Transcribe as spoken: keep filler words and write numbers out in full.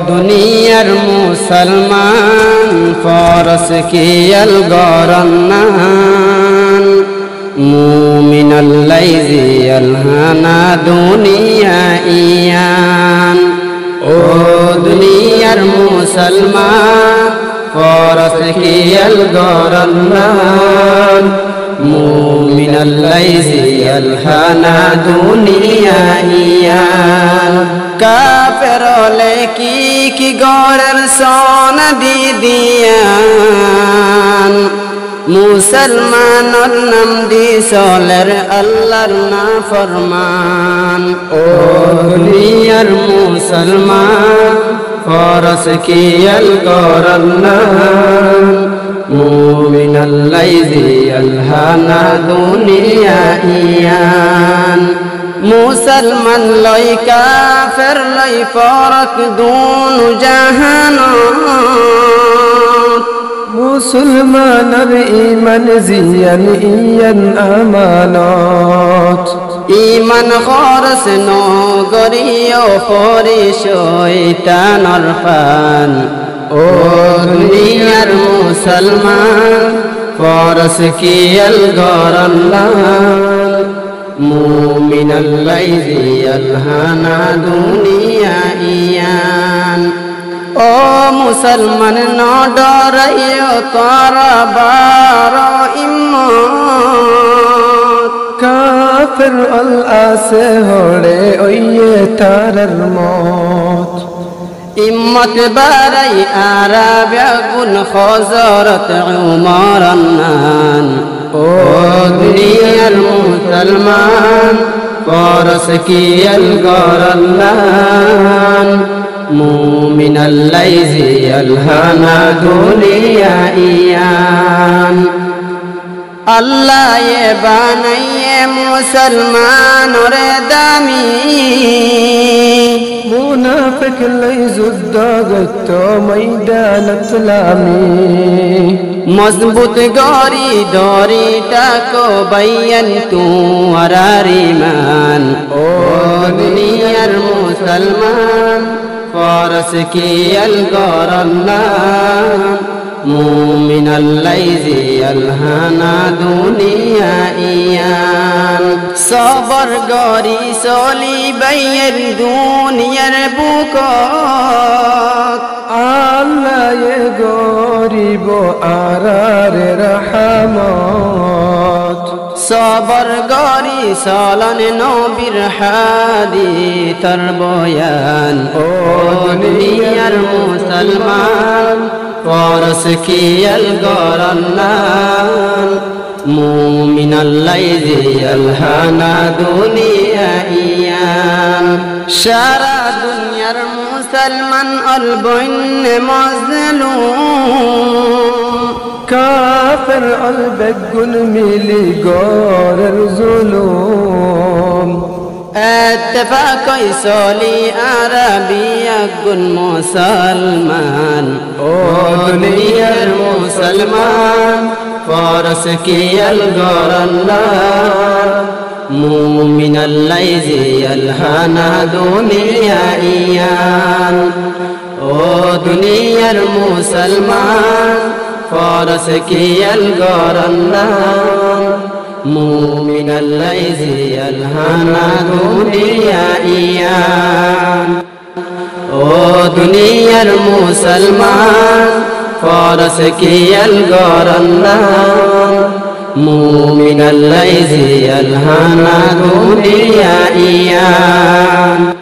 দুনিয়ার মুসলমান ফরস কিয়াল গরন্নান মুমিনাল লাইজি আলহানা দুনিয়া ইয়ান ও দুনিয়ার মুসলমান ফরস কিয়াল গরন্নান মুমিনাল লাইজি আলহানা দুনিয়া ইয়ান কাফের লেকি কি গরের সোন দি দিয়ান মুসলমানর নাম দি সলের আল্লাহর না ফরমান ও দুনিয়ার মুসলমান ফরস কিয়াল গরন্নান মুমিনাল লাইজি আলহানা দুনিয়া ইয়ান মুসলমান লই কাফের লই ফরক দুনু জাহানত মুসলমানের ঈমান জিয়ান ইয়ান আমানত ঈমান খরচ নগরিও পরি শয়তানর পান ও দুনিয়ার মুসলমান ফরস কিয়াল গরন্নান মুমিনাল লাইজি আলহানা দুনিয়া ইয়ান ও মুসলমান ন ডরাইও তোরা বার ইম্মত কাফের অল আসে হড়ে ওইয়ে তারার মত ইম্মত বারাই আরাব গুন খজরত উমর নান ও দুনিয়ার মুসলমান ফরস কিয়াল গরন্নান মুমিনাল লাইজি আলহানা দুনিয়া ইয়ান আল্লাহ এ বানাইয়ে মুসলমান রে দামি মুনাফিক লাই যুদ্ধ গত ময়দানত লামি মজবুত গরি দরি টাকো বাইয়ান তুয়ার ঈমান ও দুনিয়ার মুসলমান ফরস কিয়াল গরন্নান মুমিনাল লাইজি আলহানা দুনিয়া ইয়ান সবর গরি চলি বাইয়ের দুনিয়ার বুকত আল্লাহ এ গরিব আরার রহমত সবর গরি চলন নবীর হাদিসের বয়ান ও দুনিয়ার মুসলমান ফরস কিয়াল গরন্নান মুমিনাল লাইজি আলহানা দুনিয়া ইয়ান সারা দুনিয়ার মুসলমান অল বইন মাজলুম কাফের অল বেগুন মিলি গরের জুলুম اتفاق চলি আরবিয়া গুন মুসলমান ও দুনিয়ার মুসলমান ফরস কিয়াল গরন্নান মুমিনাল লাইজি আলহানা দুনিয়া ইয়ান ও দুনিয়ার মুসলমান ফরস কিয়াল গরন্নান মুমিনাল লাইজি আলহানা দুনিয়া ইয়ান ও দুনিয়ার মুসলমান ফরস কিয়াল গরন্নান মুমিনাল লাইজি আলহানা দুনিয়া ইয়ান